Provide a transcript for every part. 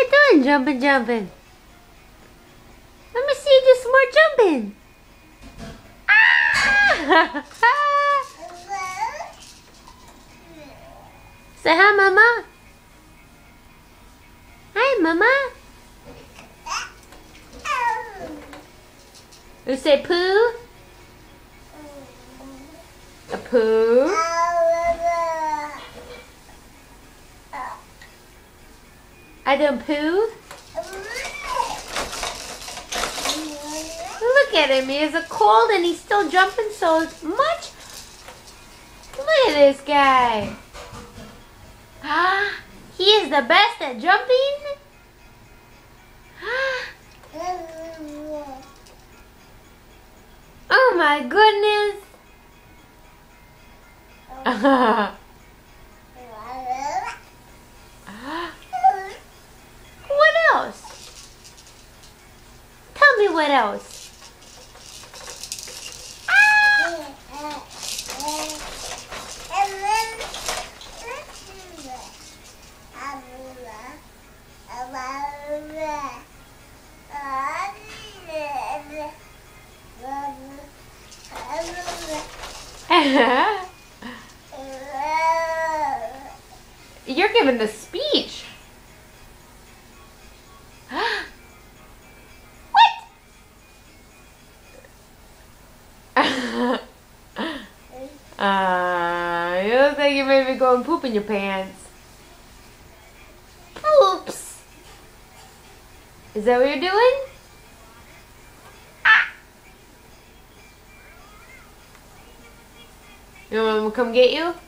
you doing, jumping, jumping? Let me see you do some more jumping. Ah! Say hi, Mama. Hi, Mama. You say poo? A poo? I don't poo? Look at him, he has a cold and he's still jumping so much. Look at this guy. Ah, he is the best at jumping. Oh my goodness. What else? Tell me what else. You're giving the speech. What? You look like you may be going poop in your pants. Oops. Is that what you're doing? Ah. You want Mom to come get you?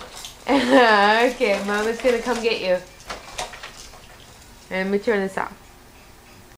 Okay, Mama's gonna come get you. And let me turn this off.